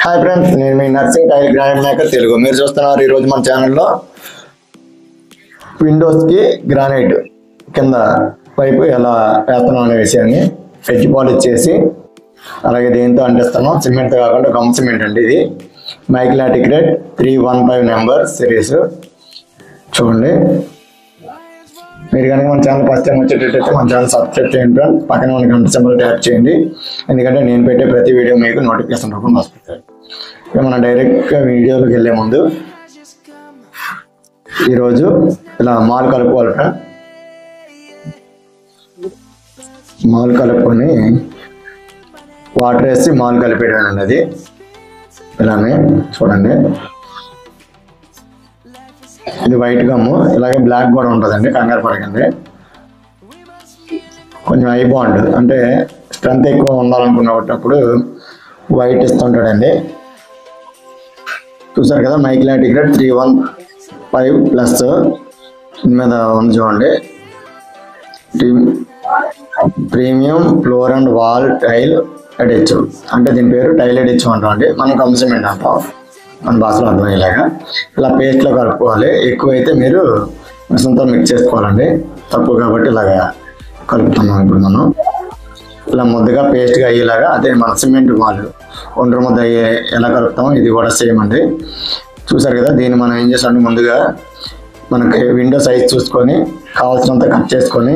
Hi friends, నేను మీ Narsing tile granite maker Telugu. మీరు చూస్తున్నారు ఈరోజు మన ఛానల్లో విండోస్కి గ్రానైట్ కింద పైపు ఎలా వేస్తున్నాం అనే విషయాన్ని ఎడ్జ్ పాలిష్ చేసి అలాగే దేంతో అంటిస్తున్నాం. సిమెంట్ కాకుండా గమ్ సిమెంట్ అండి. ఇది మైక్లాటిక్ రెడ్ 315 నెంబర్ సిరీస్. చూడండి, మీరు కనుక మన ఛానల్ ఫస్ట్ టైం వచ్చేటట్టయితే మన ఛానల్ సబ్స్క్రైబ్ చేయండి. పక్కన ఉన్న గంట సింబల్ ట్యాప్ చేయండి, ఎందుకంటే నేను పెట్టే ప్రతి వీడియో మీకు నోటిఫికేషన్ రూపంలో వస్తుంది. ఇక మనం డైరెక్ట్గా వీడియోలోకి వెళ్ళే ముందు ఈరోజు ఇలా మాల్ కలుపుకోవాలి. మాల్ కలుపుకొని వాటర్ వేసి మాల్ కలిపేయడం అన్నది ఇలానే. చూడండి, ఇది వైట్ గమ్ము, ఇలాగే బ్లాక్ కూడా ఉంటుందండి, కంగారు పడకండి. కొంచెం హై బాండ్ అంటే స్ట్రెంత్ ఎక్కువ ఉండాలనుకున్నప్పుడు వైట్ ఇస్తుంటాడండి. చూసారు కదా, మైక్లాటిక్ రెడ్ 315 ప్లస్ మీద ఉంది చూడండి. Premium floor and wall tile అడిచ్చు అంటే దీని పేరు టైల్ అడిచ్చు అంటామండి. మనం గమ్ సిమెంట్ అంటాం మన భాషలో అర్థమయ్యేలాగా. ఇలా పేస్ట్లో కలుపుకోవాలి. ఎక్కువైతే మీరు మిషన్తో మిక్స్ చేసుకోవాలండి, తక్కువ కాబట్టి ఇలాగా కలుపుతున్నాం. ఇప్పుడు మనం ఇలా ముద్దగా పేస్ట్గా అయ్యేలాగా, అదే మన సిమెంట్ వాళ్ళు ఒండ్ర ముద్ద అయ్యే ఎలా కలుపుతామో ఇది కూడా సేమ్ అండి. చూసారు కదా, దీన్ని మనం ఏం చేస్తామంటే ముందుగా మనకి విండో సైజ్ చూసుకొని కావాల్సినంత కట్ చేసుకొని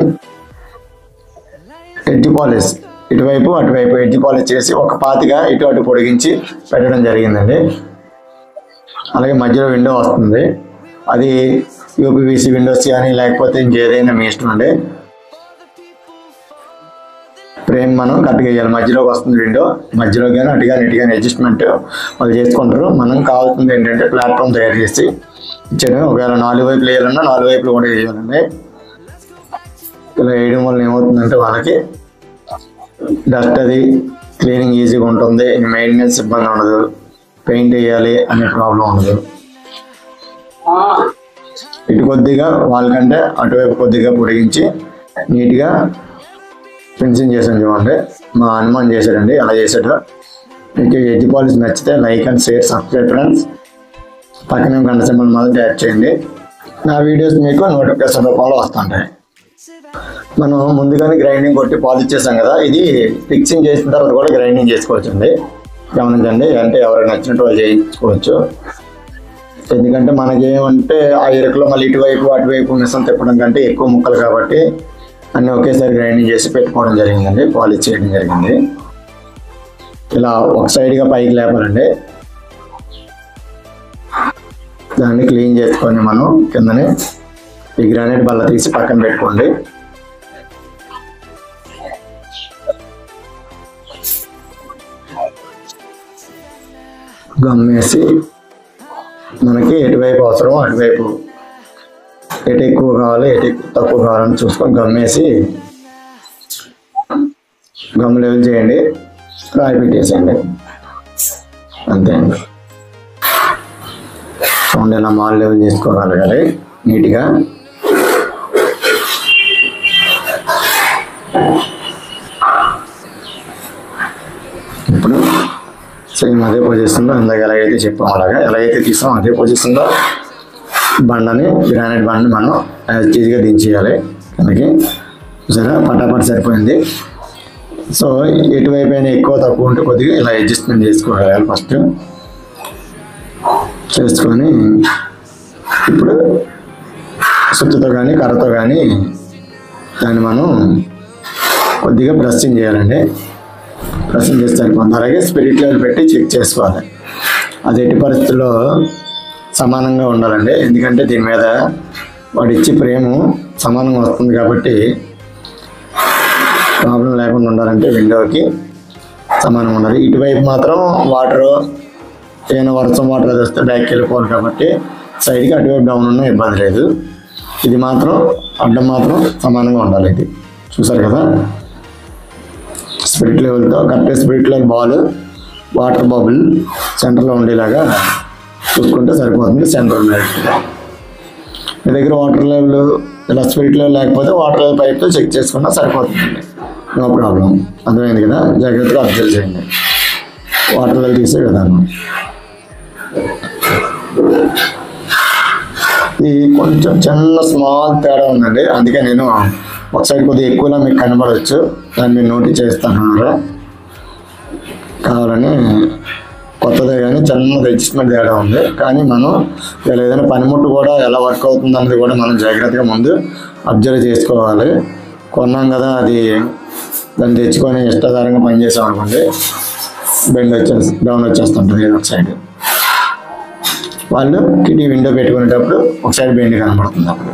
ఎడ్జ్ పాలిష్ ఇటువైపు అటువైపు ఎడ్జ్ పాలిష్ చేసి ఒక పాతిగా ఇటు అటు పొడిగించి పెట్టడం జరిగిందండి. అలాగే మధ్యలో విండో వస్తుంది, అది యూపీవీసీ విండోస్ కానీ లేకపోతే ఇంకేదైనా మీ ఇష్టం అండి. ఫ్రేమ్ మనం కరెక్ట్గా వేయాలి. మధ్యలోకి వస్తుంది విండో, మధ్యలో కానీ అటు కానీ ఇటు కానీ అడ్జస్ట్మెంట్ వాళ్ళు చేసుకుంటారు. మనం కావాల్సింది ఏంటంటే ప్లాట్ఫామ్ తయారు చేసి ఇచ్చేయడం. ఒకవేళ 4 వైపులు వేయాలన్నా 4 వైపులు కూడా వేయాలండి. ఇలా వేయడం వల్ల ఏమవుతుందంటే వాళ్ళకి డస్ట్ అది క్లీనింగ్ ఈజీగా ఉంటుంది, మెయింటెనెన్స్ ఇబ్బంది ఉండదు, పెయింట్ వేయాలి అనే ప్రాబ్లం ఉండదు. ఇటు కొద్దిగా వాళ్ళకంటే అటువైపు కొద్దిగా పొడిగించి నీట్గా ఫినిషింగ్ చేసాను చూడండి. మా హనుమాన్ చేశాడండి, అలా చేశాడు. మీకు ఎడ్జ్ పాలిష్ నచ్చితే like and share, subscribe friends. పక్కనే గంట సింబల్ మాత్రం ట్యాప్ చేయండి. నా వీడియోస్ మీకు నోటిఫికేషన్ రూపంలో వస్తుంటాయి. మనం ముందుగానే గ్రైండింగ్ కొట్టి పాలిష్ చేసాం కదా, ఇది ఫిక్సింగ్ చేసిన తర్వాత కూడా గ్రైండింగ్ చేసుకోవచ్చండి. గమనించండి, అంటే ఎవరికి నచ్చినట్టు వాళ్ళు చేయించుకోవచ్చు. ఎందుకంటే మనకేమంటే ఆ ఇరుకులో మళ్ళీ ఇటువైపు అటువైపు మిషన్ తిప్పడం కంటే ఎక్కువ ముక్కలు కాబట్టి అన్నీ ఒకేసారి గ్రైండింగ్ చేసి పెట్టుకోవడం జరిగిందండి, పాలిష్ చేయడం జరిగింది. ఇలా ఒక సైడ్గా పైకి లేపాలండి. దాన్ని క్లీన్ చేసుకొని మనం కిందనే ఈ గ్రానైట్ బల్ల తీసి పక్కన పెట్టుకోండి. గమ్మేసి మనకి ఎటువైపు అవసరమో అటువైపు, ఎటు ఎక్కువ కావాలి ఎటు తక్కువ కావాలని చూసుకొని గమ్మేసి గమ్ లెవెల్ చేయండి, రాయి పెట్టేసేయండి, అంతే అండి. చూడండి, ఇలా మాల్ లెవెల్ చేసుకోగలగాలి నీట్గా. ఇప్పుడు సేమ్ అదే పొజిషన్లో ఇందాక ఎలాగైతే చెప్పాం అలాగా, ఎలాగైతే తీసాం అదే పొజిషన్లో బండని గ్రానైట్ బండని మనం ఈజీగా దించేయాలి కిందకి. సరే, పటాపట్ సరిపోయింది. సో ఎటువైపు అయినా ఎక్కువ తక్కువ ఉంటే కొద్దిగా ఇలా అడ్జస్ట్మెంట్ చేసుకోగలగాలి ఫస్ట్. చేసుకొని ఇప్పుడు సుత్తుతో కానీ కర్రతో కానీ దాన్ని మనం కొద్దిగా బ్రషింగ్ చేయాలండి. బ్రషింగ్ చేస్తే సరిపోతుంది. అలాగే స్పిరిట్ లెవెల్ పెట్టి చెక్ చేసుకోవాలి. అది ఎట్టి పరిస్థితుల్లో సమానంగా ఉండాలండి, ఎందుకంటే దీని మీద వాడు ఇచ్చి ఫ్రేము సమానంగా వస్తుంది కాబట్టి ప్రాబ్లం లేకుండా ఉండాలంటే విండోకి సమానంగా ఉండాలి. ఇటువైపు మాత్రం వాటరు ఏమైనా వర్షం వాటర్ అది వస్తే బ్యాక్కి వెళ్ళిపోవాలి కాబట్టి సైడ్కి అటువైపు డౌన్ ఉన్నా ఇబ్బంది లేదు. ఇది మాత్రం అడ్డం మాత్రం సమానంగా ఉండాలి. ఇది చూసారు కదా, స్పిరిట్ లెవెల్తో correct spirit level ball water bubble సెంటర్లో ఉండేలాగా చూసుకుంటే సరిపోతుంది. సెంటర్ మీ దగ్గర వాటర్ లెవెల్ ఇలా స్పిరిట్ లెవెల్ లేకపోతే వాటర్ లెవెల్ పైప్తో చెక్ చేసుకున్నా సరిపోతుంది, నో ప్రాబ్లం. అర్థమైంది కదా, జాగ్రత్తగా అబ్జర్వ్ చేయండి. వాటర్లో తీసే విధానం. ఇది కొంచెం చిన్న స్మాల్ తేడా ఉందండి, అందుకే నేను ఒకసారి కొద్దిగా ఎక్కువలో మీకు కనబడవచ్చు, దాన్ని మీరు నోటీస్ చేస్తాను. కావాలని కొత్తదే కానీ చిన్నది అడ్జస్ట్మెంట్ తేడా ఉంది. కానీ మనం ఇలా ఏదైనా పనిముట్టు కూడా ఎలా వర్క్ అవుతుంది అన్నది కూడా మనం జాగ్రత్తగా ముందు అబ్జర్వ్ చేసుకోవాలి. కొన్నాం కదా, అది దాన్ని తెచ్చుకొని ఇష్టాధారంగా పనిచేసాం అనుకోండి, బెండ్ డౌన్ వచ్చేస్తుంటుంది ఏదో ఒక సైడ్. వాళ్ళు కిటికీ విండో పెట్టుకునేటప్పుడు ఒకసారి బెండ్ కనబడుతుంది. అప్పుడు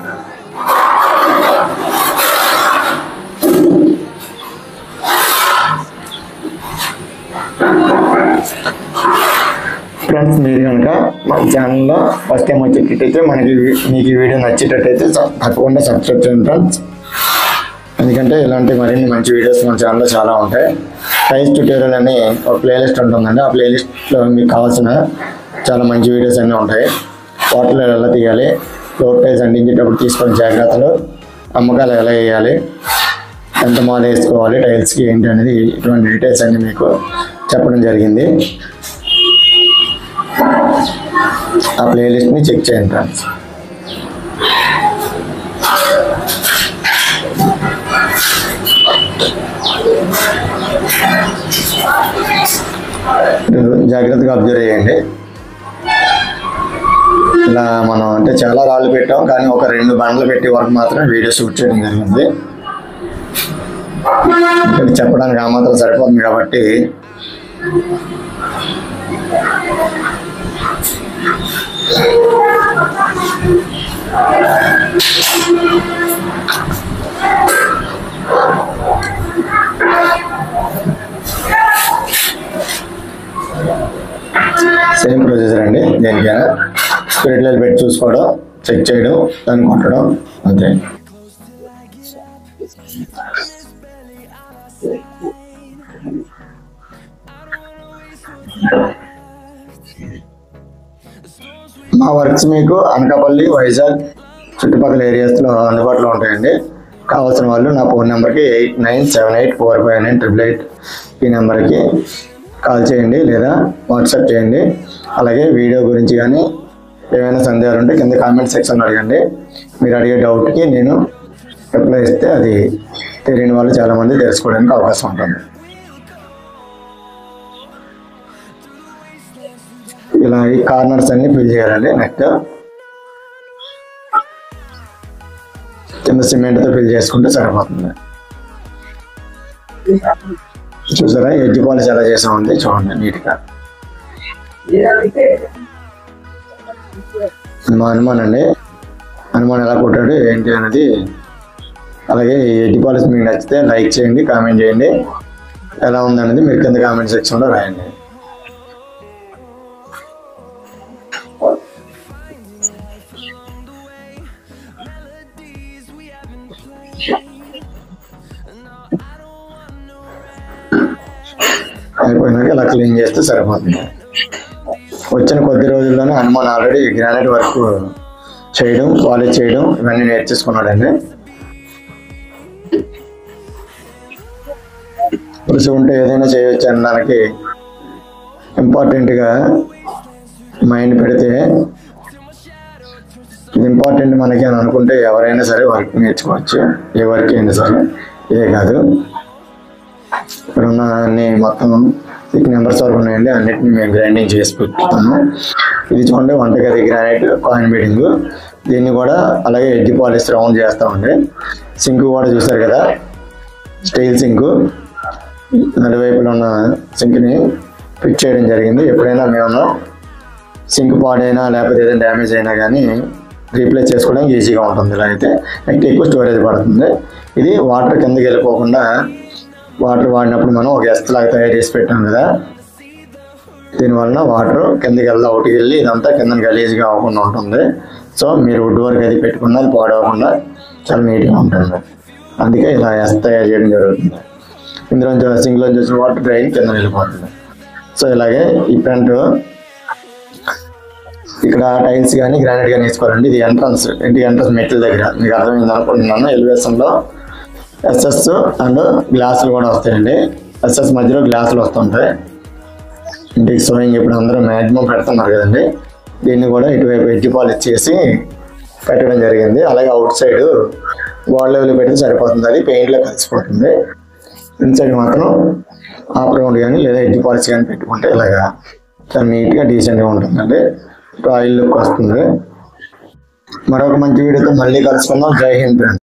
ఫ్రెండ్స్, మీరు కనుక మన ఛానల్లో ఫస్ట్ టైం వచ్చేటట్టయితే మీకు ఈ వీడియో నచ్చేటట్టయితే తప్పకుండా సబ్స్క్రైబ్ చేయండి ఫ్రెండ్స్. ఎందుకంటే ఇలాంటి మరిన్ని మంచి వీడియోస్ మన ఛానల్లో చాలా ఉంటాయి. టైల్స్ ట్యూటోరియల్ అని ఒక ప్లేలిస్ట్ ఉంటుందండి. ఆ ప్లేలిస్ట్లో మీకు కావాల్సిన చాలా మంచి వీడియోస్ అన్నీ ఉంటాయి. వాటర్లో ఎలా తీయాలి, ఫ్లోర్ టైల్స్ అంటించేటప్పుడు తీసుకునే జాగ్రత్తలు, అమ్మకాలు ఎలా వేయాలి, ఎంత మాల వేసుకోవాలి టైల్స్కి ఏంటి అనేది, ఇటువంటి డీటెయిల్స్ అన్నీ మీకు చెప్పడం జరిగింది. ఆ ప్లేలిస్ట్ని చెక్ చేయండి ఫ్రెండ్స్. జాగ్రత్తగా అబ్జర్వ్ చేయండి. ఇలా మనం అంటే చాలా రాళ్ళు పెట్టాం, కానీ ఒక 2 బండ్లు పెట్టి వరకు మాత్రమే వీడియో షూట్ చేయడం జరిగింది. ఇక్కడ చెప్పడానికి ఆ మాత్రం సరిపోతుంది కాబట్టి సేమ్ ప్రొసీజర్ అండి. దేనికైనా స్పిరిట్ లైట్ పెట్టి చూసుకోవడం, చెక్ చేయడం, దాన్ని కొట్టడం, అంతే. మా వర్క్స్ మీకు అనకాపల్లి, వైజాగ్ చుట్టుపక్కల ఏరియాస్లో అందుబాటులో ఉంటాయండి. కావాల్సిన వాళ్ళు నా ఫోన్ నెంబర్కి 8978459888 ఈ నెంబర్కి కాల్ చేయండి లేదా వాట్సాప్ చేయండి. అలాగే వీడియో గురించి కానీ ఏమైనా సందేహాలు ఉంటే కింద కామెంట్ సెక్షన్లో అడగండి. మీరు అడిగే డౌట్కి నేను రిప్లై ఇస్తే అది తెలియని వాళ్ళు చాలామంది తెలుసుకోవడానికి అవకాశం ఉంటుంది. ఇలా ఈ కార్నర్స్ అన్ని ఫిల్ చేయాలండి. నెక్స్ట్ కింద సిమెంట్తో ఫిల్ చేసుకుంటే సరిపోతుంది. చూసారా ఎడ్జ్ పాలిష్ ఎలా చేసామండి, చూడండి నీట్గా. మా హనుమాన్ అండి, హనుమాన్ ఎలా కొట్టాడు ఏంటి అనేది. అలాగే ఎడ్జ్ పాలిష్ మీకు నచ్చితే లైక్ చేయండి, కామెంట్ చేయండి. ఎలా ఉందనేది మీరు కింద కామెంట్ సెక్షన్లో రాయండి. అయిపోయినాక ఇలా క్లీన్ చేస్తే సరిపోతుంది. వచ్చిన కొద్ది రోజుల్లోనే హనుమాన్ ఆల్రెడీ గ్రానైట్ వర్క్ చేయడం, పాలిష్ చేయడం ఇవన్నీ నేర్చేసుకున్నాడండి. కృషి ఉంటే ఏదైనా చేయవచ్చు అనడానికి ఇంపార్టెంట్గా మైండ్ పెడితే, ఇది ఇంపార్టెంట్ మనకి అని అనుకుంటే ఎవరైనా సరే వర్క్ నేర్చుకోవచ్చు. ఏ వర్క్ అయినా సరే, ఇదే కాదు. ఇక్కడ ఉన్న అన్ని మొత్తం 6 నెంబర్స్ వరకు ఉన్నాయండి. అన్నిటిని మేము గ్రైండింగ్ చేసి పెట్టుతాము. ఇది చూడండి వంటగది గ్రానైట్ కాయిన్ బీడింగ్. దీన్ని కూడా అలాగే ఎడ్జ్ పాలిష్ రౌండ్ చేస్తామండి. సింక్ కూడా చూసారు కదా, స్టీల్ సింక్. నడివైపులో ఉన్న సింక్ని ఫిట్ చేయడం జరిగింది. ఎప్పుడైనా మేము సింక్ పాడైనా లేకపోతే ఏదైనా డ్యామేజ్ అయినా కానీ రీప్లేస్ చేసుకోవడానికి ఈజీగా ఉంటుంది. ఇలా అయితే ఎక్కువ స్టోరేజ్ పడుతుంది. ఇది వాటర్ కిందకి వెళ్ళిపోకుండా, వాటర్ వాడినప్పుడు మనం ఒక ఎస్తలాగా తయారు చేసి పెట్టాం కదా, దీనివలన వాటర్ కిందకి వెళ్ళి అవుట్కి వెళ్ళి ఇదంతా కింద గలీజ్గా అవ్వకుండా ఉంటుంది. సో మీరు వుడ్ వర్క్ అది పెట్టుకున్న అది పాడవకుండా చాలా నీట్గా ఉంటుంది. అందుకే ఇలా ఎస్ తయారు చేయడం జరుగుతుంది. ఇందులో సింక్లో చూసిన వాటర్ డ్రైన్ కింద వెళ్ళిపోతుంది. సో ఇలాగే ఈ ఫ్రంట్ ఇక్కడ టైల్స్ కానీ గ్రానైట్ కానీ వేసుకోవాలండి. ఇది ఎంట్రన్స్, ఇంటి ఎంట్రన్స్ మెట్ల దగ్గర మీకు అర్థమైంది అనుకుంటున్నాను. ఎలివేషన్లో ఎస్ఎస్ అండ్ గ్లాసులు కూడా వస్తాయండి. ఎస్ఎస్ మధ్యలో గ్లాసులు వస్తుంటాయి. ఇంటికి సోయింగ్ ఇప్పుడు అందరూ మ్యాక్సిమం పెడుతున్నారు కదండి, దీన్ని కూడా ఇటువైపు ఎడ్జ్ పాలిష్ చేసి పెట్టడం జరిగింది. అలాగే అవుట్ సైడ్ వాల్ లెవెల్ పెడితే సరిపోతుంది, అది పెయింట్లో కలిసిపోతుంది. ఇన్సైడ్ మాత్రం ఆఫ్ రౌండ్ కానీ లేదా ఎడ్జ్ పాలిష్ కానీ పెట్టుకుంటే ఇలాగా చాలా నీట్గా డీసెంట్గా ఉంటుందండి, రాయల్ లుక్ వస్తుంది. మరొక మంచి వీడియోతో మళ్ళీ కలుసుకుందాం. జై హింద్ ఫ్రెండ్స్.